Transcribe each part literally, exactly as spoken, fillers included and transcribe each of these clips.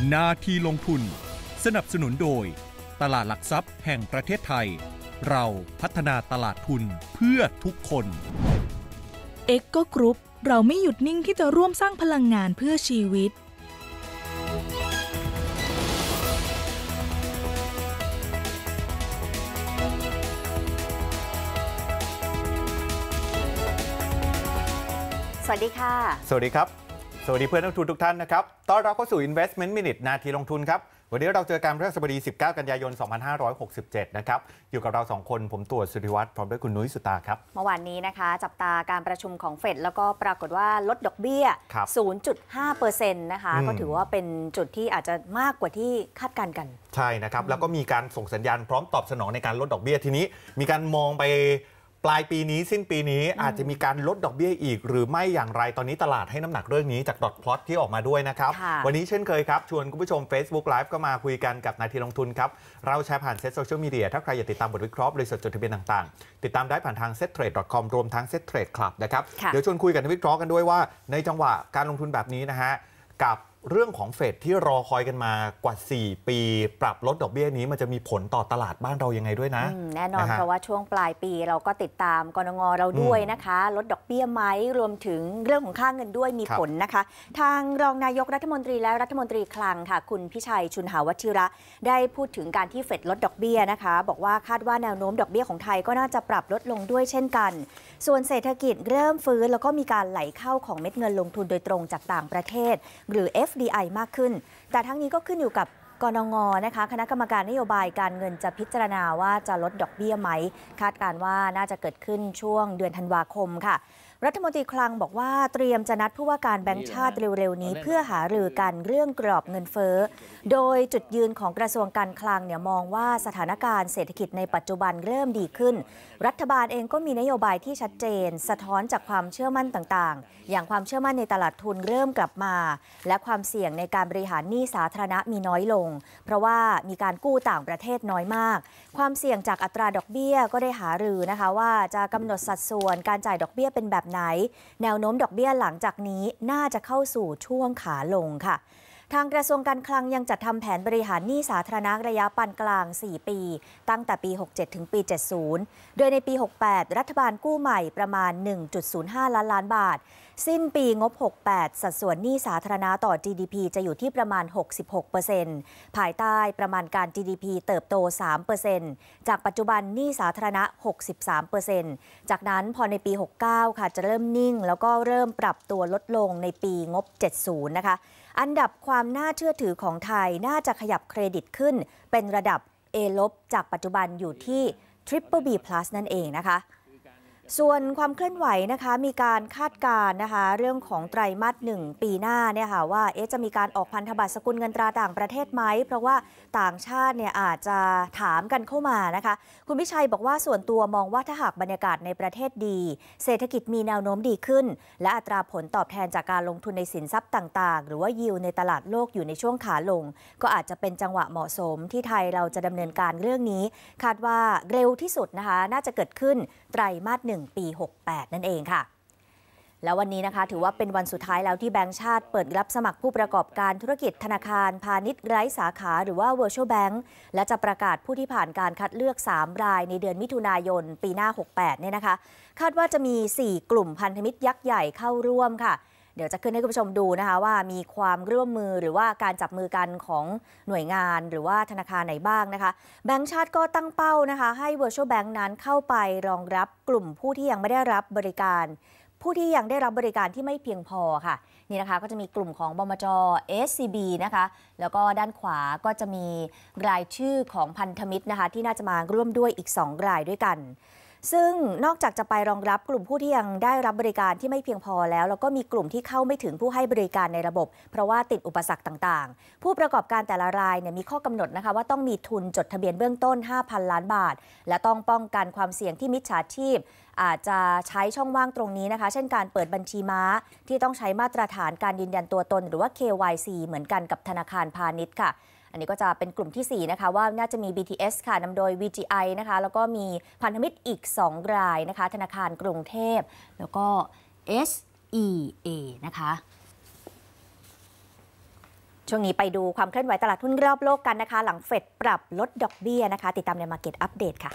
นาทีลงทุนสนับสนุนโดยตลาดหลักทรัพย์แห่งประเทศไทยเราพัฒนาตลาดทุนเพื่อทุกคนเอ็กโก กรุ๊ป เราไม่หยุดนิ่งที่จะร่วมสร้างพลังงานเพื่อชีวิตสวัสดีค่ะสวัสดีครับสวัสดีเพื่อนนักลงทุนทุกท่านนะครับต้อนรับเข้าสู่ Investment Minute นาทีลงทุนครับวันนี้เราเจอกันพฤหัสบดีสิบเก้ากันยายนสองพันห้าร้อยหกสิบเจ็ดนะครับอยู่กับเราสองคนผมตู่สุทธิวัฒน์พร้อมด้วยคุณนุ้ยสุตาครับเมื่อวานนี้นะคะจับตาการประชุมของเฟดแล้วก็ปรากฏว่าลดดอกเบี้ย ศูนย์จุดห้าเปอร์เซ็นต์ นะคะก็ถือว่าเป็นจุดที่อาจจะมากกว่าที่คาดการณ์กันใช่นะครับแล้วก็มีการส่งสัญญาณพร้อมตอบสนองในการลดดอกเบี้ยทีนี้มีการมองไปปลายปีนี้สิ้นปีนี้อาจจะมีการลดดอกเบี้ยอีกหรือไม่อย่างไรตอนนี้ตลาดให้น้ำหนักเรื่องนี้จากดอทพลอตที่ออกมาด้วยนะครับวันนี้เช่นเคยครับชวนคุณผู้ชม Facebook Live ก็มาคุยกันกับนาทีลงทุนครับเราแชร์ผ่านเซ็ตโซเชียลมีเดียถ้าใครอยากติดตามบทวิเคราะห์บริษัทจดทะเบียนต่างๆติดตามได้ผ่านทาง เซ็ตเทรด ดอท คอม รวมทั้ง เซ็ตเทรด คลับ นะครับเดี๋ยวชวนคุยกันวิเคราะห์กันด้วยว่าในจังหวะการลงทุนแบบนี้นะฮะกับเรื่องของเฟดที่รอคอยกันมากว่าสี่ปีปรับลดดอกเบี้ยนี้มันจะมีผลต่อตลาดบ้านเรายังไงด้วยนะแน่นอนเพราะว่าช่วงปลายปีเราก็ติดตามกนง.เราด้วยนะคะลดดอกเบี้ยไหมรวมถึงเรื่องของค่าเงินด้วยมีผลนะคะทางรองนายกรัฐมนตรีและรัฐมนตรีคลังค่ะคุณพิชัยชุนหาวชิระได้พูดถึงการที่เฟดลดดอกเบี้ยนะคะบอกว่าคาดว่าแนวโน้มดอกเบี้ยของไทยก็น่าจะปรับลดลงด้วยเช่นกันส่วนเศรษฐกิจเริ่มฟื้นแล้วก็มีการไหลเข้าของเม็ดเงินลงทุนโดยตรงจากต่างประเทศหรือ เอฟ ดี ไอ มากขึ้นแต่ทั้งนี้ก็ขึ้นอยู่กับกนง.นะคะคณะกรรมการนโยบายการเงินจะพิจารณาว่าจะลดดอกเบี้ยไหมคาดการว่าน่าจะเกิดขึ้นช่วงเดือนธันวาคมค่ะรัฐมนตรีคลังบอกว่าเตรียมจะนัดผู้ว่าการแบงก์ชาติเร็วๆนี้เพื่อหารือกันเรื่องกรอบเงินเฟ้อโดยจุดยืนของกระทรวงการคลังเนี่ยมองว่าสถานการณ์เศรษฐกิจในปัจจุบันเริ่มดีขึ้นรัฐบาลเองก็มีนโยบายที่ชัดเจนสะท้อนจากความเชื่อมั่นต่างๆอย่างความเชื่อมั่นในตลาดทุนเริ่มกลับมาและความเสี่ยงในการบริหารหนี้สาธารณะมีน้อยลงเพราะว่ามีการกู้ต่างประเทศน้อยมากความเสี่ยงจากอัตราดอกเบี้ยก็ได้หารือนะคะว่าจะกำหนดสัดส่วนการจ่ายดอกเบี้ยเป็นแบบไหนแนวโน้มดอกเบี้ยหลังจากนี้น่าจะเข้าสู่ช่วงขาลงค่ะทางกระทรวงการคลังยังจัดทำแผนบริหารหนี้สาธารณะระยะปานกลางสี่ปีตั้งแต่ปีหกสิบเจ็ดถึงปีเจ็ดสิบโดยในปีหกสิบแปดรัฐบาลกู้ใหม่ประมาณ หนึ่งจุดศูนย์ห้า ล้านล้านบาทสิ้นปีงบหกสิบแปดสัดส่วนหนี้สาธารณะต่อ จี ดี พี จะอยู่ที่ประมาณ หกสิบหกเปอร์เซ็นต์ ภายใต้ประมาณการ จี ดี พี เติบโต สามเปอร์เซ็นต์ จากปัจจุบันหนี้สาธารณะ หกสิบสามเปอร์เซ็นต์ จากนั้นพอในปีหกสิบเก้าค่ะจะเริ่มนิ่งแล้วก็เริ่มปรับตัวลดลงในปีงบเจ็ดสิบนะคะอันดับความน่าเชื่อถือของไทยน่าจะขยับเครดิตขึ้นเป็นระดับ A ลบจากปัจจุบันอยู่ที่ Triple B Plus นั่นเองนะคะส่วนความเคลื่อนไหวนะคะมีการคาดการณ์นะคะเรื่องของไตรมาสหนึ่งปีหน้าเนี่ยค่ะว่าเอ๊ะจะมีการออกพันธบัตรสกุลเงินตราต่างประเทศไหมเพราะว่าต่างชาติเนี่ยอาจจะถามกันเข้ามานะคะคุณพิชัยบอกว่าส่วนตัวมองว่าถ้าหากบรรยากาศในประเทศดีเศรษฐกิจมีแนวโน้มดีขึ้นและอัตราผลตอบแทนจากการลงทุนในสินทรัพย์ต่างๆหรือว่ายิวในตลาดโลกอยู่ในช่วงขาลงก็อาจจะเป็นจังหวะเหมาะสมที่ไทยเราจะดำเนินการเรื่องนี้คาดว่าเร็วที่สุดนะคะน่าจะเกิดขึ้นไตรมาสหนึ่งปีหกสิบแปดนั่นเองค่ะแล้ววันนี้นะคะถือว่าเป็นวันสุดท้ายแล้วที่แบงก์ชาติเปิดรับสมัครผู้ประกอบการธุรกิจธนาคารพาณิชย์ไร้สาขาหรือว่า Virtual Bank และจะประกาศผู้ที่ผ่านการคัดเลือกสามรายในเดือนมิถุนายนปีหน้าหกสิบแปดเนี่ยนะคะคาดว่าจะมีสี่กลุ่มพันธมิตรยักษ์ใหญ่เข้าร่วมค่ะเดี๋ยวจะขึ้นให้คุณผู้ชมดูนะคะว่ามีความร่วมมือหรือว่าการจับมือกันของหน่วยงานหรือว่าธนาคารไหนบ้างนะคะแบงก์ชาติก็ตั้งเป้านะคะให้ Virtual Bank นั้นเข้าไปรองรับกลุ่มผู้ที่ยังไม่ได้รับบริการผู้ที่ยังได้รับบริการที่ไม่เพียงพอค่ะนี่นะคะก็จะมีกลุ่มของบมจ. เอส ซี บี นะคะแล้วก็ด้านขวาก็จะมีรายชื่อของพันธมิตรนะคะที่น่าจะมาร่วมด้วยอีกสองรายด้วยกันซึ่งนอกจากจะไปรองรับกลุ่มผู้ที่ยังได้รับบริการที่ไม่เพียงพอแล้วแล้วก็มีกลุ่มที่เข้าไม่ถึงผู้ให้บริการในระบบเพราะว่าติดอุปสรรคต่างๆผู้ประกอบการแต่ละรายเนี่ยมีข้อกำหนดนะคะว่าต้องมีทุนจดทะเบียนเบื้องต้น ห้าพัน ล้านบาทและต้องป้องกันความเสี่ยงที่มิจฉาชีพอาจจะใช้ช่องว่างตรงนี้นะคะเช่นการเปิดบัญชีม้าที่ต้องใช้มาตรฐานการยืนยันตัวตนหรือว่า เค วาย ซี เหมือนกันกับธนาคารพาณิชย์ค่ะ อันนี้ก็จะเป็นกลุ่มที่สี่นะคะว่าน่าจะมี บี ที เอส ค่ะนำโดย วี จี ไอ นะคะแล้วก็มีพันธมิตรอีกสองรายนะคะธนาคารกรุงเทพแล้วก็ เอส อี เอ นะคะช่วงนี้ไปดูความเคลื่อนไหวตลาดหุ้นรอบโลกกันนะคะหลังเฟดปรับลดดอกเบี้ยนะคะติดตามใน Market Update ค่ะ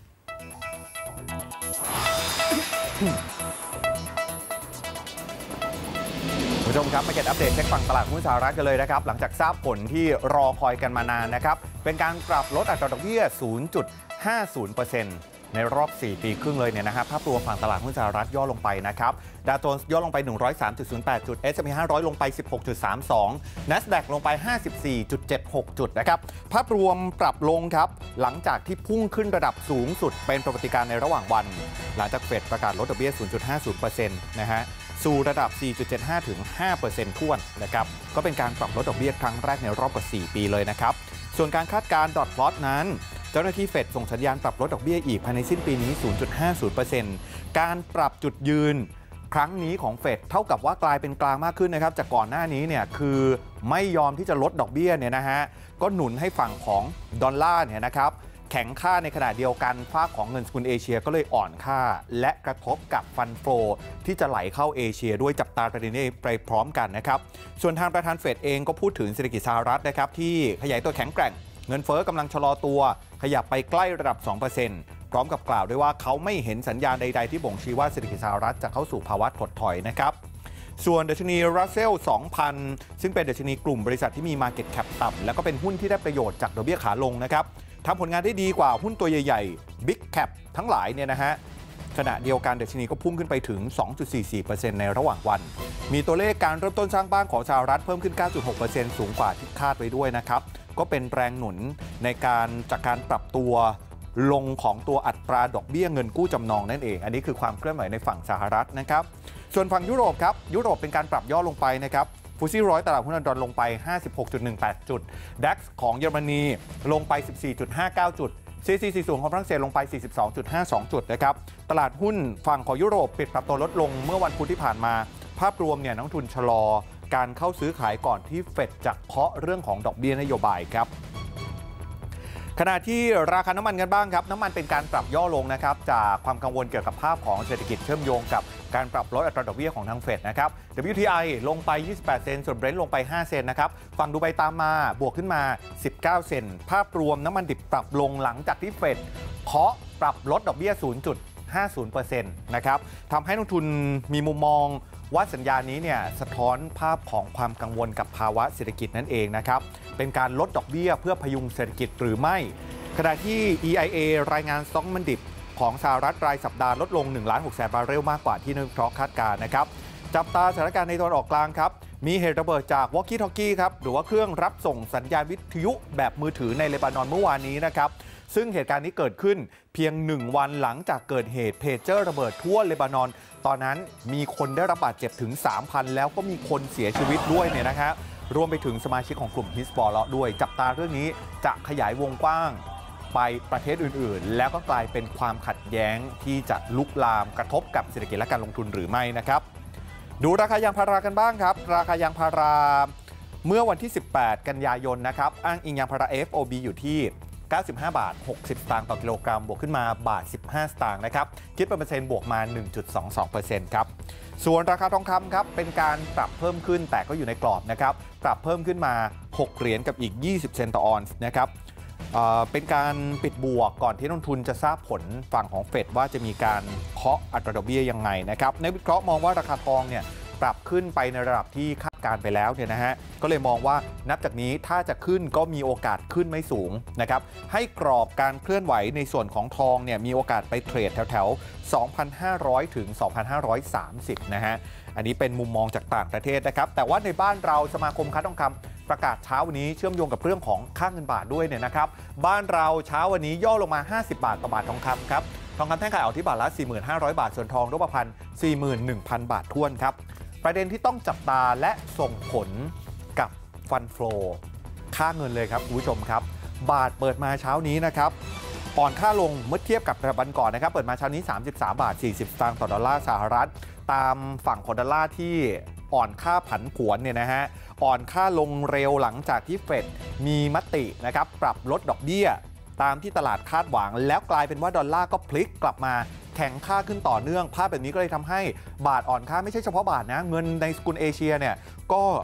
คุณผู้ชมครับ Market Update เช็คฝั่งตลาดหุ้นสหรัฐกันเลยนะครับหลังจากทราบผลที่รอคอยกันมานานนะครับเป็นการปรับลดอัตราดอกเบี้ย ศูนย์จุดห้าศูนย์เปอร์เซ็นต์ ในรอบสี่ปีครึ่งเลยเนี่ยนะครับภาพรวมฝั่งตลาดหุ้นสหรัฐย่อลงไปนะครับดาวโจนส์ย่อลงไป หนึ่งร้อยสามจุดศูนย์แปด จุด เอส แอนด์ พี ห้าร้อยลงไป สิบหกจุดสามสอง NASDAQ ลงไป ห้าสิบสี่จุดเจ็ดหก จุดนะครับภาพรวมปรับลงครับหลังจากที่พุ่งขึ้นระดับสูงสุดเป็นประวัติการณ์ในระหว่างวันหลังจากเฟดประกาศลดดอกเบี้ย ศูนย์จุดห้าศูนย์เปอร์เซ็นต์ นะฮะสู่ระดับ สี่จุดเจ็ดห้า ถึง ห้าเปอร์เซ็นต์ ถ้วนนะครับก็เป็นการปรับลดดอกเบี้ยครั้งแรกในรอบกว่าสี่ปีเลยนะครับส่วนการคาดการณ์ดอทพลอตนั้นเจ้าหน้าที่เฟดส่งสัญญาณปรับลดดอกเบี้ยอีกภายในสิ้นปีนี้ ศูนย์จุดห้าศูนย์เปอร์เซ็นต์ การปรับจุดยืนครั้งนี้ของเฟดเท่ากับว่ากลายเป็นกลางมากขึ้นนะครับจากก่อนหน้านี้เนี่ยคือไม่ยอมที่จะลดดอกเบี้ยเนี่ยนะฮะก็หนุนให้ฝั่งของดอลลาร์เนี่ยนะครับแข็งค่าในขณะเดียวกันฝ้าของเงินสกุลเอเชียก็เลยอ่อนค่าและกระทบกับฟันโฟที่จะไหลเข้าเอเชียด้วยจับตาประเด็นนี้ไปพร้อมกันนะครับส่วนทางประธานเฟดเองก็พูดถึงเศรษฐกิจสหรัฐนะครับที่ขยายตัวแข็งแกร่งเงินเฟ้อกำลังชะลอตัวขยับไปใกล้ระดับ สองเปอร์เซ็นต์ พร้อมกับกล่าวด้วยว่าเขาไม่เห็นสัญญาณใดๆที่บ่งชี้ว่าเศรษฐกิจสหรัฐจะเข้าสู่ภาวะถดถอยนะครับส่วนดัชนี Russell สองพัน ซึ่งเป็นดัชนีกลุ่มบริษัทที่มี Market Cap ต่ำแล้วก็เป็นหุ้นที่ได้ประโยชน์จากดอกเบี้ยขาลงนะครับทำผลงานได้ดีกว่าหุ้นตัวใหญ่ๆ Big Cap ทั้งหลายเนี่ยนะฮะขณะเดียวกันดัชนีก็พุ่งขึ้นไปถึง สองจุดสี่สี่เปอร์เซ็นต์ ในระหว่างวันมีตัวเลขการเริ่มต้นสร้างบ้านของสหรัฐเพิ่มขึ้น เก้าจุดหกเปอร์เซ็นต์ สูงกว่าที่คาดไว้ด้วยนะครับก็เป็นแรงหนุนในการจากการปรับตัวลงของตัวอัตราดอกเบี้ยเงินกู้จำนองนั่นเองอันนี้คือความเคลื่อนไหวในฝั่งสหรัฐนะครับส่วนฝั่งยุโรปครับยุโรปเป็นการปรับย่อลงไปนะครับฟุตซี่ร้อยตลาดหุ้นลอนดอนลงไป ห้าสิบหกจุดหนึ่งแปด จุด ดัค ของเยอรมนีลงไป สิบสี่จุดห้าเก้า จุด ซี ซี สี่สิบ ของฝรั่งเศสลงไป สี่สิบสองจุดห้าสอง จุดนะครับตลาดหุ้นฝั่งของยุโรปปิดปรับตัวลดลงเมื่อวันพุธที่ผ่านมาภาพรวมเนี่ยนักทุนชะลอการเข้าซื้อขายก่อนที่เฟดจะเคาะเรื่องของดอกเบี้ยนโยบายครับขณะที่ราคาน้ำมันกันบ้างครับน้ำมันเป็นการปรับย่อลงนะครับจากความกังวลเกี่ยวกับภาพของเศรษฐกิจเชื่อมโยงกับการปรับลดอัตราดอกเบี้ยของทางเฟดนะครับ ดับเบิลยู ที ไอ ลงไปยี่สิบแปดเซนต์ส่วน Brent ลงไปห้าเซนต์นะครับฝั่งดูไบตามมาบวกขึ้นมาสิบเก้าเซนต์ภาพรวมน้ำมันดิบปรับลงหลังจากที่เฟดเคาะปรับลดดอกเบี้ย ศูนย์จุดห้าศูนย์เปอร์เซ็นต์ นะครับทำให้นักทุนมีมุมมองว่าสัญญาณนี้เนี่ยสะท้อนภาพของความกังวลกับภาวะเศรษฐกิจนั่นเองนะครับเป็นการลดดอกเบี้ยเพื่อพยุงเศรษฐกิจหรือไม่ขณะที่ อี ไอ เอ รายงานสต็อกน้ำมันดิบของสหรัฐรายสัปดาห์ลดลง หนึ่งล้านหกแสน บาร์เรลมากกว่าที่นักวิเคราะห์คาดการณ์นะครับจับตาสถานการณ์ในตะวันออกกลางครับมีเหตุระเบิดจากวอลกี้ทอกกี้ครับหรือว่าเครื่องรับส่งสัญญาณวิทยุแบบมือถือในเลบานอนเมื่อวานนี้นะครับซึ่งเหตุการณ์นี้เกิดขึ้นเพียงหนึ่งวันหลังจากเกิดเหตุเพจเจอร์ระเบิดทั่วเลบานอนตอนนั้นมีคนได้รับบาดเจ็บถึง สามพัน แล้วก็มีคนเสียชีวิตด้วยเนี่ยนะครับรวมไปถึงสมาชิกของกลุ่มฮิสบอลเลาะห์ด้วยจับตาเรื่องนี้จะขยายวงกว้างไปประเทศอื่นๆแล้วก็กลายเป็นความขัดแย้งที่จะลุกลามกระทบกับเศรษฐกิจและการลงทุนหรือไม่นะครับดูราคายางพารากันบ้างครับราคายางพาราเมื่อวันที่สิบแปดกันยายนนะครับอ้างอิงยางพารา เอ เอฟ โอ บี อยู่ที่เก้าสิบห้าบาทหกสิบสตางค์ต่อกิโลกรัมบวกขึ้นมาบาทสิบห้าสตางค์นะครับคิดเป็นเปอร์เซ็นต์บวกมา หนึ่งจุดสองสองเปอร์เซ็นต์ ครับส่วนราคาทองคำครับเป็นการปรับเพิ่มขึ้นแต่ก็อยู่ในกรอบนะครับปรับเพิ่มขึ้นมาหกเหรียญกับอีกยี่สิบเซนต์ต่อออนซ์นะครับเอ่อเป็นการปิดบวกก่อนที่นักลงทุนจะทราบผลฝั่งของเฟดว่าจะมีการเคาะอัตราดอกเบี้ยยังไงนะครับนักวิเคราะห์มองว่าราคาทองเนี่ยปรับขึ้นไปในระดับที่คาดการไปแล้วเนี่ยนะฮะก็เลยมองว่านับจากนี้ถ้าจะขึ้นก็มีโอกาสขึ้นไม่สูงนะครับให้กรอบการเคลื่อนไหวในส่วนของทองเนี่ยมีโอกาสไปเทรดแถวๆ สองพันห้าร้อย ถึง สองพันห้าร้อยสามสิบ นะฮะอันนี้เป็นมุมมองจากต่างประเทศนะครับแต่ว่าในบ้านเราสมาคมค้าทองคำประกาศเช้าวันนี้เชื่อมโยงกับเรื่องของค่าเงินบาทด้วยเนี่ยนะครับบ้านเราเช้าวันนี้ย่อลงมาห้าสิบบาทต่อบาททองคำครับทองคำแท่งขายออกที่บาทละ สี่หมื่นห้าร้อย บาทส่วนทองรูปพรรณ สี่หมื่นหนึ่งพัน บาทท้วนครับประเด็นที่ต้องจับตาและส่งผลกับฟันโฟลค่าเงินเลยครับคุณผู้ชมครับบาทเปิดมาเช้านี้นะครับอ่อนค่าลงเมื่อเทียบกับวันก่อนนะครับเปิดมาเช้านี้สามสิบสามบาทสี่สิบสตางค์ต่อดอลลาร์สหรัฐตามฝั่งของดอลลาร์ที่อ่อนค่าผันผวนเนี่ยนะฮะอ่อนค่าลงเร็วหลังจากที่เฟดมีมตินะครับปรับลดดอกเบี้ยตามที่ตลาดคาดหวังแล้วกลายเป็นว่าดอลลาร์ก็พลิกกลับมาแข็งค่าขึ้นต่อเนื่องภาพแบบนี้ก็เลยทำให้บาทอ่อนค่าไม่ใช่เฉพาะบาทนะเงินในสกุลเอเชียเนี่ยก็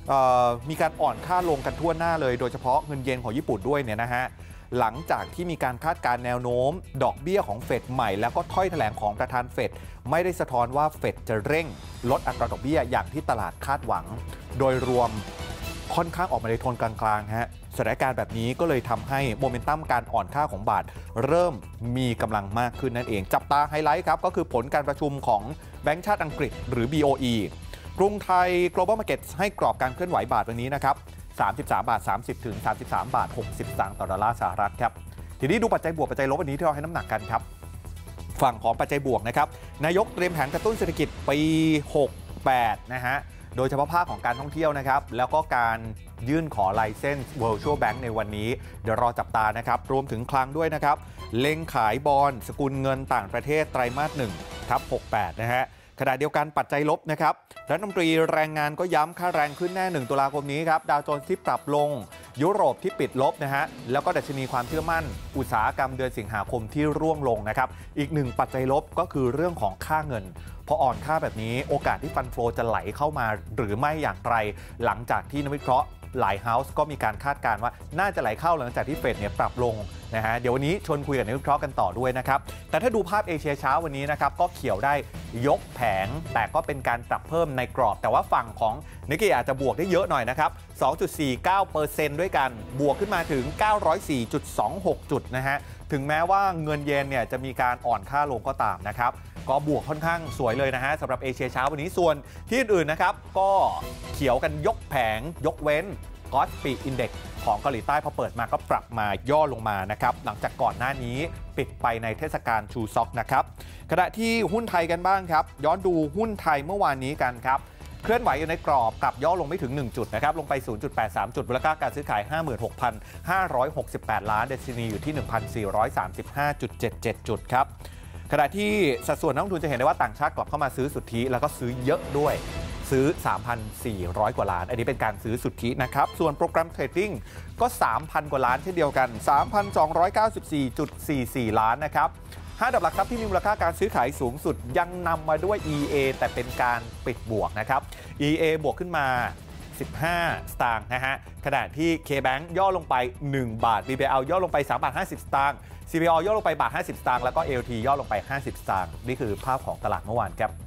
มีการอ่อนค่าลงกันทั่วหน้าเลยโดยเฉพาะเงินเยนของญี่ปุ่นด้วยเนี่ยนะฮะหลังจากที่มีการคาดการณ์แนวโน้มดอกเบี้ยของเฟดใหม่แล้วก็ถ้อยแถลงของประธานเฟดไม่ได้สะท้อนว่าเฟดจะเร่งลดอัตราดอกเบี้ยอย่างที่ตลาดคาดหวังโดยรวมค่อนข้างออกมาในโทนกลางๆฮะสถานการณ์แบบนี้ก็เลยทำให้โมเมนตัมการอ่อนค่าของบาทเริ่มมีกำลังมากขึ้นนั่นเองจับตาไฮไลท์ครับก็คือผลการประชุมของแบงก์ชาติอังกฤษหรือ บี โอ อี กรุงไทย Global Markets ให้กรอบการเคลื่อนไหวบาทวันนี้นะครับสามสิบสามบาทสามสิบถึงสามสิบสามบาทหกสิบสตางค์ต่อดอลลาร์สหรัฐครับทีนี้ดูปัจจัยบวกปัจจัยลบวันนี้ที่เราให้น้ำหนักกันครับฝั่งของปัจจัยบวกนะครับนายกเตรียมแผนกระตุ้นเศรษฐกิจปีหกสิบแปดนะฮะโดยเฉพาะภาคของการท่องเที่ยวนะครับแล้วก็การยื่นขอไลเซนส์ Virtual Bank ในวันนี้เดี๋ยวรอจับตานะครับรวมถึงคลังด้วยนะครับเล็งขายบอนด์สกุลเงินต่างประเทศไตรมาสหนึ่งทับหกสิบแปดนะฮะขณะเดียวกันปัจจัยลบนะครับรัฐมนตรีแรงงานก็ย้ำค่าแรงขึ้นแน่หนึ่งตุลาคมนี้ครับดาวโจนส์ที่ปรับลงยุโรปที่ปิดลบนะฮะแล้วก็ดัชนีความเชื่อมั่นอุตสาหกรรมเดือนสิงหาคมที่ร่วงลงนะครับอีกหนึ่งปัจจัยลบก็คือเรื่องของค่าเงินพออ่อนค่าแบบนี้โอกาสที่ฟันโฟลจะไหลเข้ามาหรือไม่อย่างไรหลังจากที่นักวิเคราะห์หลายเฮ้าส์ก็มีการคาดการณ์ว่าน่าจะไหลเข้าหลังจากที่เฟดเนี่ยปรับลงนะฮะเดี๋ยววันนี้ชวนคุยกับนักวิเคราะห์กันต่อด้วยนะครับแต่ถ้าดูภาพเอเชียเช้าวันนี้นะครับก็เขียวได้ยกแผงแต่ก็เป็นการปรับเพิ่มในกรอบแต่ว่าฝั่งของนิกเกิลอาจจะบวกได้เยอะหน่อยนะครับ สองจุดสี่เก้าเปอร์เซ็นต์ ด้วยกันบวกขึ้นมาถึง เก้าร้อยสี่จุดสองหก จุดนะฮะถึงแม้ว่าเงินเยนเนี่ยจะมีการอ่อนค่าลงก็ตามนะครับก็บวกค่อนข้างสวยเลยนะฮะสำหรับเอเชียเช้าวันนี้ส่วนที่อื่นๆนะครับก็เขียวกันยกแผงยกเว้นกอสปีอินเด็กซ์ของเกาหลีใต้พอเปิดมาก็ปรับมาย่อลงมานะครับหลังจากก่อนหน้านี้ปิดไปในเทศกาลชูซ็อกนะครับขณะที่หุ้นไทยกันบ้างครับย้อนดูหุ้นไทยเมื่อวานนี้กันครับเคลื่อนไหวอยู่ในกรอบกลับย่อลงไม่ถึงหนึ่งจุดนะครับลงไป ศูนย์จุดแปดสาม จุดมูลค่าการซื้อขาย ห้าหมื่นหกพันห้าร้อยหกสิบแปด ล้านดัชนีอยู่ที่ หนึ่งพันสี่ร้อยสามสิบห้าจุดเจ็ดเจ็ด จุดครับขณะที่สัดส่วนนักลงทุนจะเห็นได้ว่าต่างชาติกลับเข้ามาซื้อสุทธิแล้วก็ซื้อเยอะด้วยซื้อ สามพันสี่ร้อย กว่าล้านอันนี้เป็นการซื้อสุทธินะครับส่วนโปรแกรมเทรดดิ้งก็ สามพัน กว่าล้านเช่นเดียวกัน สามพันสองร้อยเก้าสิบสี่จุดสี่สี่ ล้านนะครับห้าดับหลักทรัพย์ที่มีมูลค่าการซื้อขายสูงสุดยังนำมาด้วย อี เอ แต่เป็นการปิดบวกนะครับ อี เอ บวกขึ้นมาสิบห้าสตางค์นะฮะขณะที่ K-Bank ย่อลงไปหนึ่งบาท บี บี แอล ย่อลงไปสามบาทห้าสิบสตางค์ ซี บี อ ย่อลงไปบาทห้าสิบสตางค์แล้วก็ เอ แอล ที ย่อลงไปห้าสิบสตางค์นี่คือภาพของตลาดเมื่อวานครับ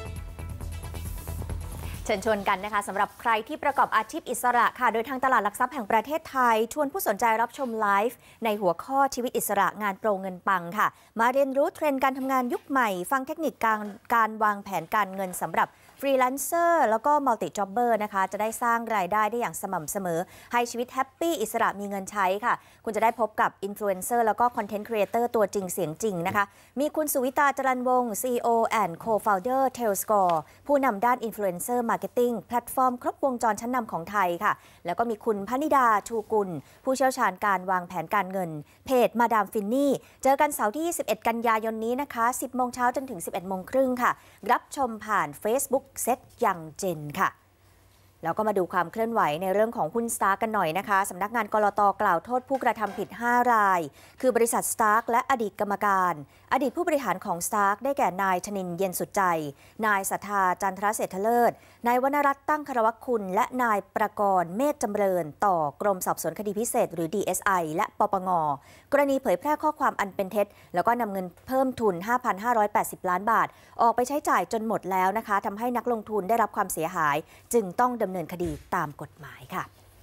เชิญชวนกันนะคะสำหรับใครที่ประกอบอาชีพอิสระค่ะโดยทางตลาดหลักทรัพย์แห่งประเทศไทยชวนผู้สนใจรับชมไลฟ์ในหัวข้อชีวิตอิสระงานโปรเงินปังค่ะมาเรียนรู้เทรนด์การทำงานยุคใหม่ฟังเทคนิคการการวางแผนการเงินสำหรับฟรีแลนเซอร์แล้วก็มัลติจ็อบเบอร์นะคะจะได้สร้างรายได้ได้อย่างสม่ำเสมอให้ชีวิตแฮปปี้อิสระมีเงินใช้ค่ะคุณจะได้พบกับอินฟลูเอนเซอร์แล้วก็คอนเทนต์ครีเอเตอร์ตัวจริงเสียงจริงนะคะมีคุณสุวิตาจรัญวงศ์ ซี อี โอ and Co-founder Tailscore ผู้นำด้านอินฟลูเอนเซอร์มาร์เก็ตติ้งแพลตฟอร์มครบวงจรชั้นนำของไทยค่ะแล้วก็มีคุณพนิดาชูกุลผู้เชี่ยวชาญการวางแผนการเงินเพจมาดามฟินนี่เจอกันเสาร์ที่ยี่สิบเอ็ดกันยายนนี้นะคะสิบโมงเช้าจนถึงสิบเอ็ดโมงครึ่งค่ะรับชมผ่าน Facebook เซ็ตยังเจนค่ะแล้วก็มาดูความเคลื่อนไหวในเรื่องของหุ้นสตาร์กกันหน่อยนะคะสำนักงานกลต.กล่าวโทษผู้กระทำผิดห้ารายคือบริษัทสตาร์กและอดีตกรรมการอดีตผู้บริหารของสตาร์กได้แก่นายชนินทร์เย็นสุดใจนายศรัทธาจันทรเศรษฐเลิศนายวรรณรัตน์ตั้งคารวคุณและนายประกรณ์เมธจำเริญต่อกรมสอบสวนคดีพิเศษหรือ ดี เอส ไอ และปปง.กรณีเผยแพร่ข้อความอันเป็นเท็จแล้วก็นำเงินเพิ่มทุน ห้าพันห้าร้อยแปดสิบ ล้านบาทออกไปใช้จ่ายจนหมดแล้วนะคะทำให้นักลงทุนได้รับความเสียหายจึงต้องดำเนินคดีตามกฎหมายค่ะ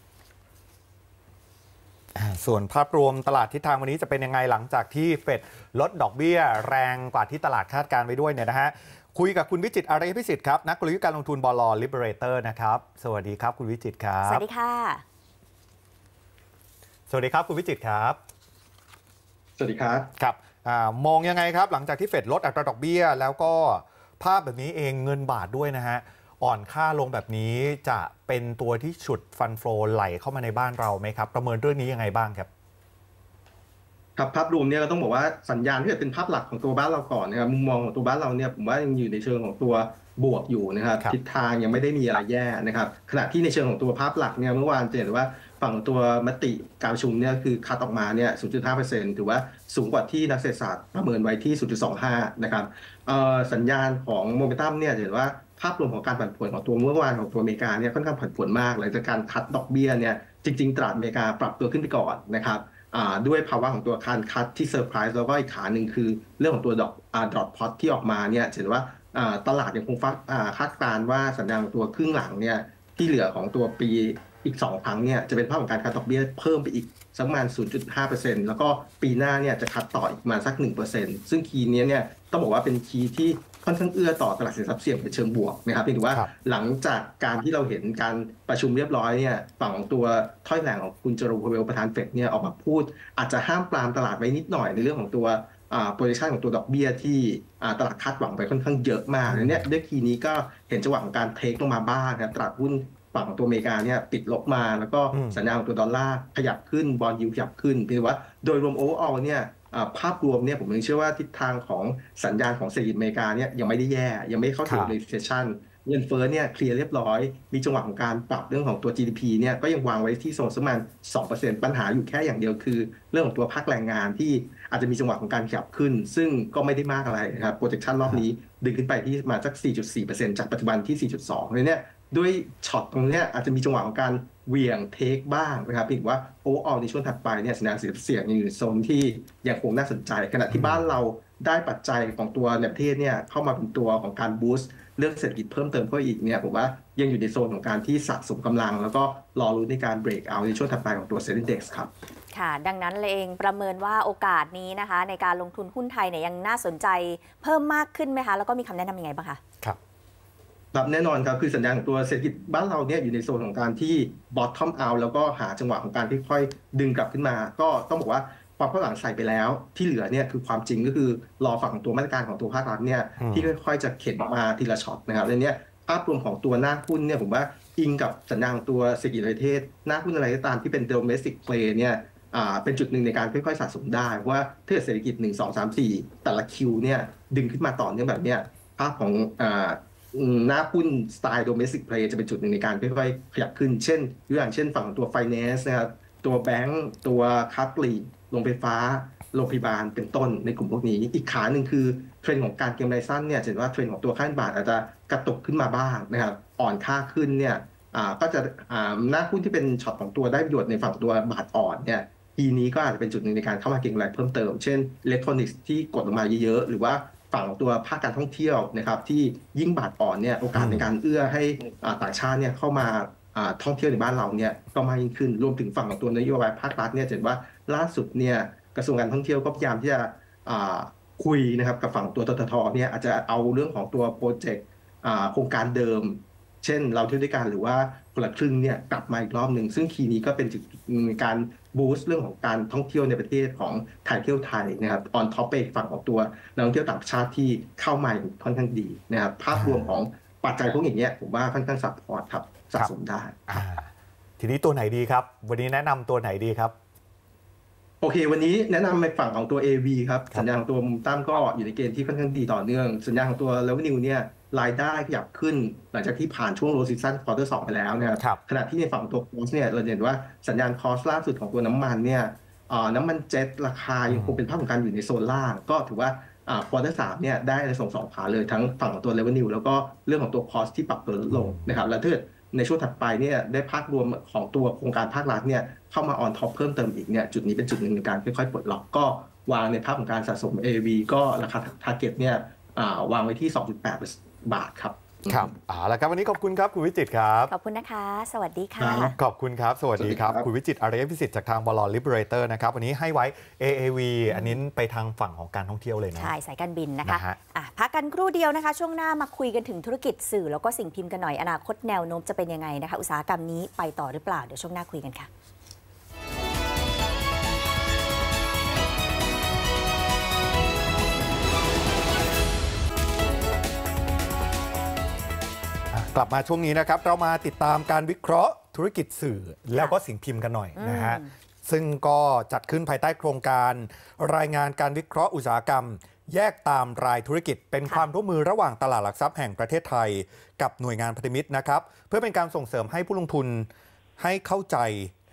ส่วนภาพรวมตลาดทิศทางวันนี้จะเป็นยังไงหลังจากที่เฟดลดดอกเบี้ยแรงกว่าที่ตลาดคาดการไว้ด้วยเนี่ยนะฮะคุยกับคุณวิจิตร อารยพิสิทธิ์ครับนักกลยุทธ์การลงทุนบล. Liberator นะครับสวัสดีครับคุณวิจิตรครับสวัสดีค่ะสวัสดีครับคุณวิจิตรครับสวัสดีครับครับมองยังไงครับหลังจากที่เฟดลดอัตราดอกเบี้ยแล้วก็ภาพแบบนี้เองเงินบาทด้วยนะฮะอ่อนค่าลงแบบนี้จะเป็นตัวที่ฉุดฟันโฟลไหลเข้ามาในบ้านเราไหมครับประเมินเรื่องนี้ยังไงบ้างครับครับภาพรวมเนี่ยเราต้องบอกว่าสัญญาณที่เป็นภาพหลักของตัวบ้านเราก่อนนะครับมุมมองของตัวบ้านเราเนี่ยผมว่ายังอยู่ในเชิงของตัวบวกอยู่นะครับทิศทางยังไม่ได้มีอะไรแย่นะครับขณะที่ในเชิงของตัวภาพหลักเนี่ยเมื่อวานจะเห็นว่าฝั่งตัวมติการประชุมเนี่ยคือคัดออกมาเนี่ย ศูนย์จุดห้าเปอร์เซ็นต์ ถือว่าสูงกว่าที่นักเศรษฐศาสตร์ประเมินไว้ที่ ศูนย์จุดสองห้า นะครับสัญญาณของโมเมนตัมเนี่ยเห็นว่าภภาพรวมของการผันผวนของตัวเมื่อวานของตัวอเมริกาเนี่ยค่อนข้างผันผวนมากหลังจากการคัดดอกเบี้ยเนี่ยจริงๆตลาดอเมริกาปรับตัวขึ้นไปก่อนนะครับด้วยภาวะของตัวการคัดที่เซอร์ไพรส์แล้วก็อีกขาหนึ่งคือเรื่องของตัวดอกดอทพอตที่ออกมาเนี่ยเห็นว่าตลาดยังคงคาดการณ์ว่าสัญญาณของตัวครึ่งหลังเนี่ยที่เหลือของตัวปีอีกสองครั้งเนี่ยจะเป็นภาพของการคัดดอกเบี้ยเพิ่มไปอีกสักประมาณ ศูนย์จุดห้าเปอร์เซ็นต์ แล้วก็ปีหน้าเนี่ยจะคัดต่ออีกประมาณสัก หนึ่งเปอร์เซ็นต์ ซึ่งคีย์นี้เนี่ยต้องบอกว่าเป็นคีย์ที่ค่อนข้างเอื้อต่อตลาดสินทรัพย์เสี่ยงในเชิงบวกนะครับเพียงแต่ว่าหลังจากการที่เราเห็นการประชุมเรียบร้อยเนี่ยฝั่งของตัวถ้อยแถลงของคุณเจอโรม พาเวลประธานเฟดเนี่ยออกมาพูดอาจจะห้ามปรามตลาดไว้นิดหน่อยในเรื่องของตัวโปรเจคชันของตัวดอกเบี้ยที่ตลาดคาดหวังไปค่อนข้างเยอะมากเนี่ยด้วยคีย์นี้ก็เห็นจังหวะของการเทคลงมาบ้างครับตลาดหุ้นฝั่งของตัวอเมริกาเนี่ยปิดลบมาแล้วก็สัญญาณของตัวดอลลาร์ขยับขึ้นบอนด์ยิลด์ขยับขึ้นเพียงว่าโดยรวมโอเวอร์ออลเนี่ยภาพรวมเนี่ยผมยังเชื่อว่าทิศทางของสัญญาณของเศรษฐกิจอเมริกาเนี่ยยังไม่ได้แย่ยังไม่เข้าถึง recession เงินเฟ้อเนี่ยเคลียร์เรียบร้อยมีจังหวะของการปรับเรื่องของตัว จี ดี พี เนี่ยก็ยังวางไว้ที่โซนประมาณ สองเปอร์เซ็นต์ ปัญหาอยู่แค่อย่างเดียวคือเรื่องของตัวภาคแรงงานที่อาจจะมีจังหวะของการขยับขึ้นซึ่งก็ไม่ได้มากอะไรนะครับ projection รอบนี้ดึงขึ้นไปที่มาสัก สี่จุดสี่เปอร์เซ็นต์ จากปัจจุบันที่ สี่จุดสอง เลยเนี่ยด้วยช็อตตรงนี้อาจจะมีจังหวะของการเหวี่ยงเทคบ้างนะครับเพียงว่าโอเวอร์ออลในช่วงถัดไปเนี่ยสัญญาณเสี่ยงยังอยู่ในโซนที่ยังคงน่าสนใจขณะที่บ้านเราได้ปัจจัยของตัวในประเทศเนี่ยเข้ามาเป็นตัวของการบูสต์เรื่องเศรษฐกิจเพิ่มเติมเข้าอีกเนี่ยผมว่ายังอยู่ในโซนของการที่สะสมกำลังแล้วก็รอรุ้นในการเบรกเอาในช่วงถัดไปของตัวเซ็นดิ้งเด็กซ์ครับค่ะดังนั้นเองประเมินว่าโอกาสนี้นะคะในการลงทุนหุ้นไทยเนี่ยยังน่าสนใจเพิ่มมากขึ้นไหมคะแล้วก็มีคำแนะนำยังไงบ้างคะครับครับแน่นอนครับคือสัญญาณของตัวเศรษฐกิจบ้านเราเนี่ยอยู่ในโซนของการที่ bottom out แล้วก็หาจังหวะของการที่ค่อยดึงกลับขึ้นมาก็ต้องบอกว่าความเข้าหลังใส่ไปแล้วที่เหลือเนี่ยคือความจริงก็คือรอฝั่งของตัวมาตรการของตัวภาครัฐเนี่ยที่ค่อยๆจะเข็นมาทีละช็อตนะครับในนี้ภาพรวมของตัวหน้าหุ้นเนี่ยผมว่าอิงกับสัญญาณตัวเศรษฐกิจประเทศหน้าหุ้นอะไรก็ตามที่เป็น domestic play เนี่ยเป็นจุดหนึ่งในการค่อยๆสะสมได้ว่าถ้าเศรษฐกิจหนึ่ง สอง สาม สี่แต่ละคิวเนี่ยดึงขึ้นมาต่อเนื่องแบบเนี้ยภาพของหน้าหุ้นสไตล์ domestic play จะเป็นจุดหนึ่งในการค่อยๆขยับขึ้นเช่นอย่างเช่นฝั่งตัว finance นะครับตัวแบงก์ตัวค้าปลีกโรงไฟฟ้าโรงพยาบาลเป็นต้นในกลุ่มพวกนี้อีกขาหนึ่งคือเทรนด์ของการเก็งกำไรสั้นเนี่ยเห็นว่าเทรนด์ของตัวค่าเงินบาทอาจจะกระตุกขึ้นมาบ้างนะครับอ่อนค่าขึ้นเนี่ยก็จะหน้าหุ้นที่เป็นช็อตของตัวได้ประโยชน์ในฝั่งตัวบาทอ่อนเนี่ยทีนี้ก็อาจจะเป็นจุดหนึ่งในการเข้ามาเก็งกำไรเพิ่มเติมเช่นอิเล็กทรอนิกส์ที่กดลงมาเยอะๆหรือว่าฝั่งตัวภาคการท่องเที่ยวนะครับที่ยิ่งบาทอ่อนเนี่ยโอกาสในการเอื้อให้ต่างชาติเนี่ยเข้ามาท่องเที่ยวในบ้านเราเนี่ยก็มากยิ่งขึ้นรวมถึงฝั่งของตัวนโยบายภาครัฐเนี่ยเห็นว่าล่าสุดเนี่ยกระทรวงการท่องเที่ยวก็พยายามที่จะคุยนะครับกับฝั่งตัวทททเนี่ยอาจจะเอาเรื่องของตัวโปรเจกต์โครงการเดิมเช่นเราเที่ยวด้วยกันหรือว่าคนละครึ่งเนี่ยกลับมาอีกรอบหนึ่งซึ่งคีย์นี้ก็เป็นจุดในการบูสต์เรื่องของการท่องเที่ยวในประเทศของไทยเที่ยวไทยนะครับออนท็อปไปฝั่งของตัวนักท่องเที่ยวต่างชาติที่เข้ามาค่อนข้างดีนะครับภาพรวมของปัจจัยพวกอย่างเงี้ยผมว่าค่อนข้างซัพพอร์ตครับสะสมได้ทีนี้ตัวไหนดีครับวันนี้แนะนำตัวไหนดีครับโอเควันนี้แนะนำในฝั่งของตัว เอ วี ครับสัญญาณของตัวมุมตั้มก็อยู่ในเกณฑ์ที่ค่อนข้างดีต่อเนื่องสัญญาณของตัว revenue เนี่ยรายได้ขยับขึ้นหลังจากที่ผ่านช่วง low season quarter สองไปแล้วนะครับขณะที่ในฝั่งตัว cost เนี่ยเราเห็นว่าสัญญาณ cost ล่าสุดของตัวน้ำมันเนี่ยน้ำมันเจ็ตราคายังคงเป็นภาพของการอยู่ในโซนล่างก็ถือว่าควอเตอร์สามเนี่ยได้ในส่งสองขาเลยทั้งฝั่งของตัว revenue แล้วก็เรื่องของตัว cost ที่ปรับตัวลดลงนะครับและถ้าในช่วงถัดไปเนี่ยได้ภาพรวมของตัวโครงการภาครัฐเนี่ยเข้ามาออนท็อปเพิ่มเติมอีกเนี่ยจุดนี้เป็นจุดหนึ่งในการค่อยๆปลดล็อกก็วางในภาพของการสะสม เอ วี ก็ราคา target เนี่ยวางไว้ที่ สองจุดแปด บาทครับครับอ่าแล้วครับวันนี้ขอบคุณครับคุณวิจิตรครับขอบคุณนะคะสวัสดีค่ะขอบคุณครับสวัสดีครับคุณวิจิตรอารยพิสิทธิ์จากทางบลลิเบเรเตอร์นะครับวันนี้ให้ไว้ เอ เอ วี อันนี้ไปทางฝั่งของการท่องเที่ยวเลยนะใช่สายการบินนะคะอ่ะพักกันครู่เดียวนะคะช่วงหน้ามาคุยกันถึงธุรกิจสื่อแล้วก็สิ่งพิมพ์กันหน่อยอนาคตแนวโน้มจะเป็นยังไงนะคะอุตสาหกรรมนี้ไปต่อหรือเปล่าเดี๋ยวช่วงหน้าคุยกันค่ะกลับมาช่วงนี้นะครับเรามาติดตามการวิเคราะห์ธุรกิจสื่อแล้วก็สิ่งพิมพ์กันหน่อยนะฮะซึ่งก็จัดขึ้นภายใต้โครงการรายงานการวิเคราะห์อุตสาหกรรมแยกตามรายธุรกิจเป็นความร่วมมือระหว่างตลาดหลักทรัพย์แห่งประเทศไทยกับหน่วยงานพันธมิตรนะครับเพื่อเป็นการส่งเสริมให้ผู้ลงทุนให้เข้าใจ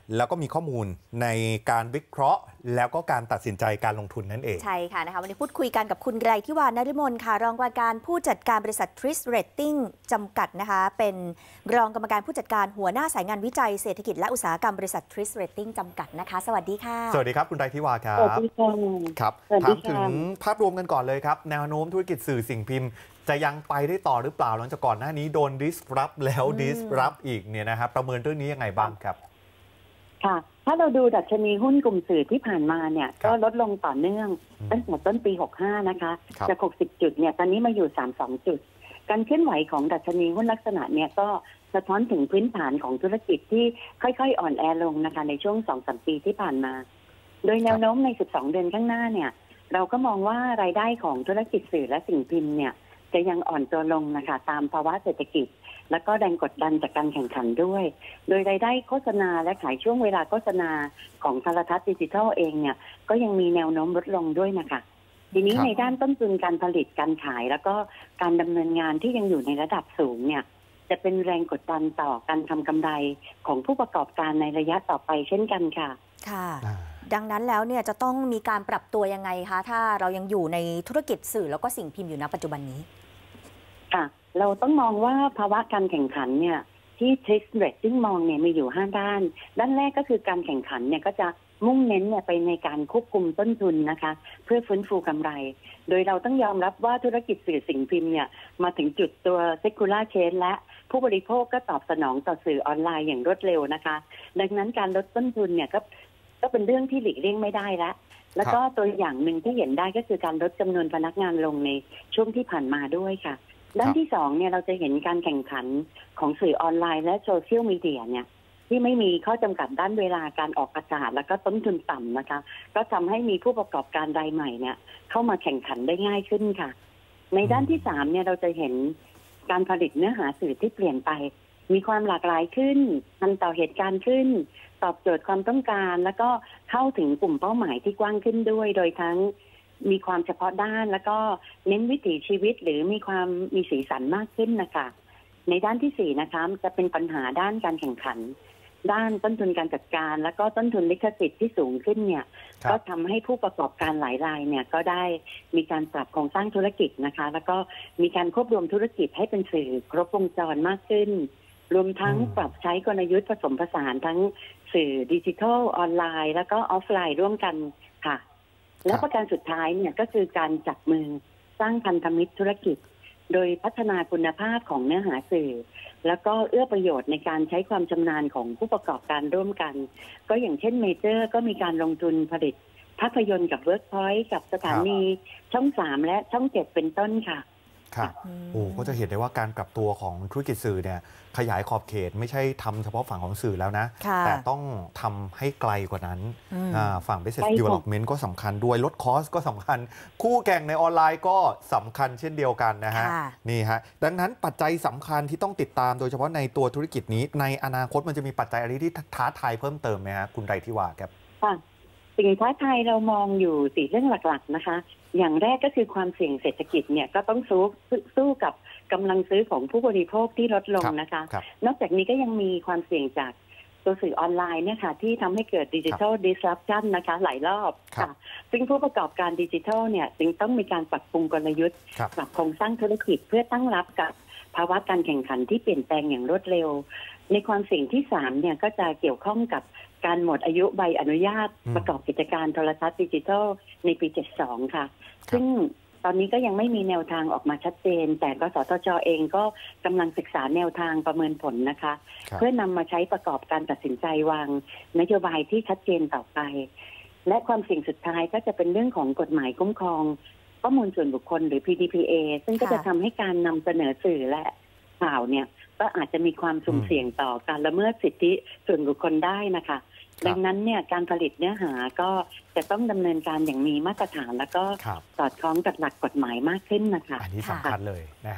แล้วก็มีข้อมูลในการวิเคราะห์แล้วก็การตัดสินใจการลงทุนนั่นเองใช่ค่ะนะคะวันนี้พูดคุยกันกับคุณไกรทิวานฤมลค่ะรองกรรมการผู้จัดการบริษัท ทริส Rating จำกัดนะคะเป็นรองกรรมการผู้จัดการหัวหน้าสายงานวิจัยเศรษฐกิจและอุตสาหกรรมบริษัท ทริส Rating จำกัดนะคะสวัสดีค่ะสวัสดีครับคุณไกรทิวาครับสวัสดีค่ะครับถามถึงภาพรวมกันก่อนเลยครับแนวโน้มธุรกิจสื่อสิ่งพิมพ์จะยังไปได้ต่อหรือเปล่าหลังจากก่อนหน้านี้โดน disrupt แล้ว disrupt อีกเนี่ยนะครับประเมินเรื่องนี้ยังไงบ้างครับค่ะถ้าเราดูดัชนีหุ้นกลุ่มสื่อที่ผ่านมาเนี่ยก็ลดลงต่อเนื่องตั้งแต่ต้นปีหกสิบห้านะคะจากหกสิบจุดเนี่ยตอนนี้มาอยู่สามสิบสองจุดการเคลื่อนไหวของดัชนีหุ้นลักษณะเนี่ยก็สะท้อนถึงพื้นฐานของธุรกิจที่ค่อยๆอ่อนแอลงนะคะในช่วง สองถึงสาม ปีที่ผ่านมาโดยแนวโน้มในสิบสองเดือนข้างหน้าเนี่ยเราก็มองว่ารายได้ของธุรกิจสื่อและสิ่งพิมพ์เนี่ยจะยังอ่อนตัวลงนะคะตามภาวะเศรษฐกิจแล้วก็แรงกดดันจากการแข่งขันด้วยโดยรายได้โฆษณาและขายช่วงเวลาโฆษณาของโทรทัศน์ดิจิทัลเองเนี่ยก็ยังมีแนวโน้มลดลงด้วยนะคะทีนี้ในด้านต้นทุนการผลิตการขายแล้วก็การดำเนินงานที่ยังอยู่ในระดับสูงเนี่ยจะเป็นแรงกดดันต่อการทำกำไรของผู้ประกอบการในระยะต่อไปเช่นกันค่ะค่ะดังนั้นแล้วเนี่ยจะต้องมีการปรับตัวยังไงคะถ้าเรายังอยู่ในธุรกิจสื่อแล้วก็สิ่งพิมพ์อยู่ณปัจจุบันนี้ค่ะเราต้องมองว่าภาวะการแข่งขันเนี่ยที่ ทริส Rating มองเนี่ยมีอยู่ห้าด้านด้านแรกก็คือการแข่งขันเนี่ยก็จะมุ่งเน้นเนี่ยไปในการควบคุมต้นทุนนะคะเพื่อฟื้นฟูกำไรโดยเราต้องยอมรับว่าธุรกิจสื่อสิ่งพิมพ์เนี่ยมาถึงจุดตัว secular change และผู้บริโภคก็ตอบสนองต่อสื่อออนไลน์อย่างรวดเร็วนะคะดังนั้นการลดต้นทุนเนี่ยก็ก็เป็นเรื่องที่หลีกเลี่ยงไม่ได้แล้วแล้วก็ตัวอย่างหนึ่งที่เห็นได้ก็คือการลดจำนวนพนักงานลงในช่วงที่ผ่านมาด้วยค่ะด้านที่สองเนี่ยเราจะเห็นการแข่งขันของสื่อออนไลน์และโซเชียลมีเดียเนี่ยที่ไม่มีข้อจำกัดด้านเวลาการออกอากาศแล้วก็ต้นทุนต่ำนะคะก็ทำให้มีผู้ประกอบการรายใหม่เนี่ยเข้ามาแข่งขันได้ง่ายขึ้นค่ะในด้านที่สามเนี่ยเราจะเห็นการผลิตเนื้อหาสื่อที่เปลี่ยนไปมีความหลากหลายขึ้นทันต่อเหตุการณ์ขึ้นตอบโจทย์ความต้องการแล้วก็เข้าถึงกลุ่มเป้าหมายที่กว้างขึ้นด้วยโดยทั้งมีความเฉพาะด้านแล้วก็เน้นวิถีชีวิตหรือมีความมีสีสันมากขึ้นนะคะในด้านที่สี่นะคะจะเป็นปัญหาด้านการแข่งขันด้านต้นทุนการจัดการแล้วก็ต้นทุนลิขสิทธิ์ที่สูงขึ้นเนี่ยก็ทำให้ผู้ประกอบการหลายรายเนี่ยก็ได้มีการปรับโครงสร้างธุรกิจนะคะแล้วก็มีการควบรวมธุรกิจให้เป็นสื่อครบวงจรมากขึ้นรวมทั้งปรับใช้กลยุทธ์ผสมผสานทั้งสื่อดิจิทัลออนไลน์แล้วก็ออฟไลน์ร่วมกันค่ะและประการสุดท้ายเนี่ยก็คือการจับมือสร้างพันธมิตรธุรกิจโดยพัฒนาคุณภาพของเนื้อหาสื่อแล้วก็เอื้อประโยชน์ในการใช้ความชำนาญของผู้ประกอบการร่วมกันก็อย่างเช่นเมเจอร์ก็มีการลงทุนผลิตภาพยนตร์กับเวิร์กพอยต์กับสถานีช่องสามและช่องเจ็ดเป็นต้นค่ะครับโอ้ก็จะเห็นได้ว่าการปรับตัวของธุรกิจสื่อเนี่ยขยายขอบเขตไม่ใช่ทำเฉพาะฝั่งของสื่อแล้วนะแต่ต้องทำให้ไกลกว่านั้นฝั่ง Business Development ก็สำคัญด้วยลดคอสก็สำคัญคู่แข่งในออนไลน์ก็สำคัญเช่นเดียวกันนะฮะนี่ฮะดังนั้นปัจจัยสำคัญที่ต้องติดตามโดยเฉพาะในตัวธุรกิจนี้ในอนาคตมันจะมีปัจจัยอะไรที่ท้าทายเพิ่มเติมไหมฮะคุณไกรทิวาครับสิ่งท้าทายเรามองอยู่สี่เรื่องหลักๆนะคะอย่างแรกก็คือความเสี่ยงเศรษฐกิจเนี่ยก็ต้องสู้สู้กับกำลังซื้อของผู้บริโภคที่ลดลงนะคะนอกจากนี้ก็ยังมีความเสี่ยงจากตัวสื่อออนไลน์เนี่ยค่ะที่ทำให้เกิดดิจิทัลดิสรัปชันนะคะหลายรอบค่ะซึ่งผู้ประกอบการดิจิทัลเนี่ยจึงต้องมีการปรับปรุงกลยุทธ์ปรับโครงสร้างธุรกิจเพื่อตั้งรับกับภาวะการแข่งขันที่เปลี่ยนแปลงอย่างรวดเร็วในความเสี่ยงที่สามเนี่ยก็จะเกี่ยวข้องกับการหมดอายุใบอนุญาตประกอบกิจการโทรทัศน์ดิจิทัลในปีเจ็ดสิบสองค่ะซึ่งตอนนี้ก็ยังไม่มีแนวทางออกมาชัดเจนแต่กสทช.เองก็กำลังศึกษาแนวทางประเมินผลนะคะเพื่อนำมาใช้ประกอบการตัดสินใจวางนโยบายที่ชัดเจนต่อไปและความเสี่ยงสุดท้ายก็จะเป็นเรื่องของกฎหมายคุ้มครองข้อมูลส่วนบุคคลหรือ พี ดี พี เอ ซึ่งก็จะทำให้การนำเสนอสื่อและข่าวเนี่ยก็อาจจะมีความสุ่มเสี่ยงต่อการละเมิดสิทธิส่วนบุคคลได้นะคะดังนั้นเนี่ยการผลิตเนื้อหาก็จะต้องดำเนินการอย่างมีมาตรฐานแล้วก็สอดคล้องกับหลักกฎหมายมากขึ้นนะคะอันนี้สำคัญเลยนะฮะ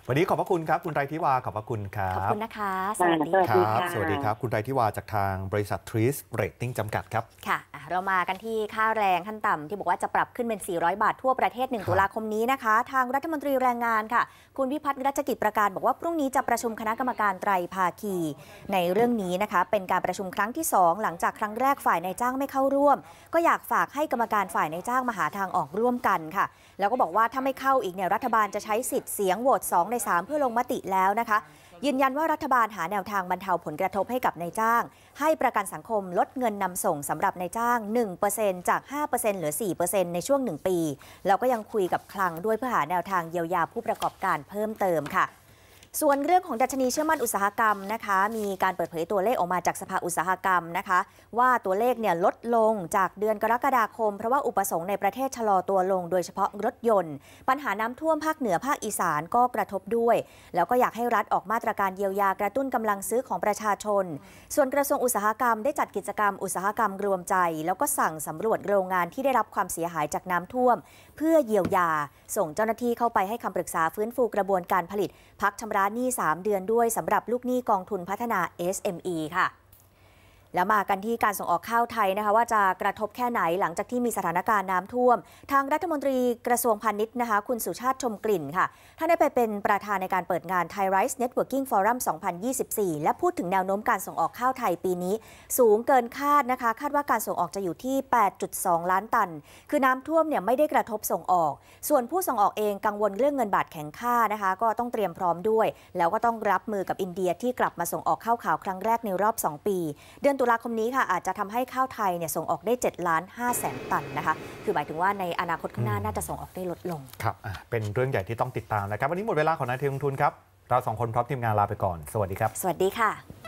วันนี้ขอบพระคุณครับคุณไรทิวาขอบพระคุณครับขอบคุณนะคะสวัสดีคค่ะสวัสดีครับคุณไรทิวาจากทางบริษัททรีสเรตติ้งจำกัดครับค่ะเรามากันที่ค่าแรงขั้นต่ำที่บอกว่าจะปรับขึ้นเป็นสี่ร้อยบาททั่วประเทศหนึ่งตุลาคมนี้นะคะทางรัฐมนตรีแรงงานค่ะคุณวิพัฒน์รัชกิจประกาศบอกว่าพรุ่งนี้จะประชุมคณะกรรมการไตรภาคีในเรื่องนี้นะคะเป็นการประชุมครั้งที่สองหลังจากครั้งแรกฝ่ายนายจ้างไม่เข้าร่วมก็อยากฝากให้กรรมการฝ่ายนายจ้างมาหาทางออกร่วมกันค่ะแล้วก็บอกว่าถ้าไม่เข้าอีกเนี่ยรัฐบาลจะใช้สิทธิ์เสียงโหวตสองในสามเพื่อลงมติแล้วนะคะยืนยันว่ารัฐบาลหาแนวทางบรรเทาผลกระทบให้กับนายจ้างให้ประกันสังคมลดเงินนำส่งสำหรับนายจ้าง หนึ่งเปอร์เซ็นต์ จาก ห้าเปอร์เซ็นต์ เหลือ สี่เปอร์เซ็นต์ ในช่วงหนึ่งปีแล้วก็ยังคุยกับคลังด้วยเพื่อหาแนวทางเยียวยาผู้ประกอบการเพิ่มเติมค่ะส่วนเรื่องของดัชนีเชื่อมั่นอุตสาหกรรมนะคะมีการเปิดเผยตัวเลขออกมาจากสภาอุตสาหกรรมนะคะว่าตัวเลขเนี่ยลดลงจากเดือนกรกฎาคมเพราะว่าอุปสงค์ในประเทศชะลอตัวลงโดยเฉพาะรถยนต์ปัญหาน้ำท่วมภาคเหนือภาคอีสานก็กระทบด้วยแล้วก็อยากให้รัฐออกมาตรการเยียวยากระตุ้นกำลังซื้อของประชาชนส่วนกระทรวงอุตสาหกรรมได้จัดกิจกรรมอุตสาหกรรมรวมใจแล้วก็สั่งสำรวจโรงงานที่ได้รับความเสียหายจากน้ำท่วมเพื่อเยียวยาส่งเจ้าหน้าที่เข้าไปให้คำปรึกษาฟื้นฟูกระบวนการผลิตพักชำระหนี้สามเดือนด้วยสำหรับลูกหนี้กองทุนพัฒนา เอส เอ็ม อี ค่ะแล้วมากันที่การส่งออกข้าวไทยนะคะว่าจะกระทบแค่ไหนหลังจากที่มีสถานการณ์น้ำท่วมทางรัฐมนตรีกระทรวงพาณิชย์นะคะคุณสุชาติชมกลิ่นค่ะท่านได้ไปเป็นประธานในการเปิดงาน Thai Rice Networking Forum สองพันยี่สิบสี่ และพูดถึงแนวโน้มการส่งออกข้าวไทยปีนี้สูงเกินคาดนะคะคาดว่าการส่งออกจะอยู่ที่ แปดจุดสอง ล้านตันคือน้ำท่วมเนี่ยไม่ได้กระทบส่งออกส่วนผู้ส่งออกเองกังวลเรื่องเงินบาทแข็งค่านะคะก็ต้องเตรียมพร้อมด้วยแล้วก็ต้องรับมือกับอินเดียที่กลับมาส่งออกข้าวขาวครั้งแรกในรอบสองปีเดือนตุลาคมนี้ค่ะอาจจะทำให้ข้าวไทยเนี่ยส่งออกได้เจ็ดล้านห้าแสนตันนะคะคือหมายถึงว่าในอนาคตข้างหน้าน่าจะส่งออกได้ลดลงครับเป็นเรื่องใหญ่ที่ต้องติดตามนะครับวันนี้หมดเวลาของนาทีลงทุนครับเราสองคนพร้อมทีมงานลาไปก่อนสวัสดีครับสวัสดีค่ะ